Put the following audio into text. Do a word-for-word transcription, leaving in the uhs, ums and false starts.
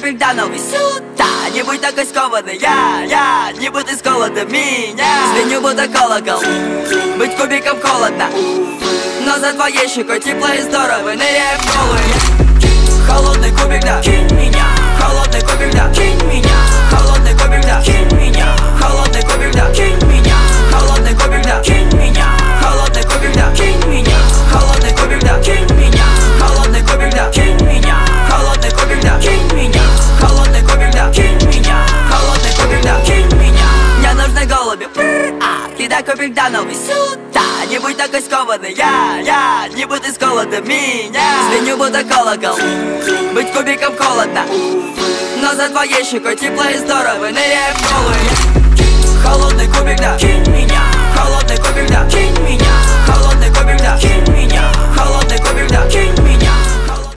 кубик, да новый сюда. Не будь такой скованный, я, я, не будь из холода меня. Звеню будто колокол, быть кубиком холодно, но за твоей щекой тепло и здорово, ныряя в голую. Холодный кубик, да, кинь меня. Холодный кубик, да, кинь меня. Холодный кубик, да, кинь меня. Холодный кубик, да, кинь меня. Холодный кубик, да, кинь меня. Холодный кубик, да, кинь меня. Холодный кубик, да, кинь меня. Холодный кубик, да, кинь меня. Холодный кубик, да, кинь меня. Холодный кубик, да, кинь меня. Холодный кубик, да, кинь меня. Мне нужны голуби, а кидай кубик, да, новый сюда. Не будь такой скованный, я, я, не будь из холода меня. Звеню будто колокол, быть кубиком холодно, но за твоей щекой тепло и здорово, ныряя в голую. Холодный кубик, да, кинь меня. Холодный кубик, да,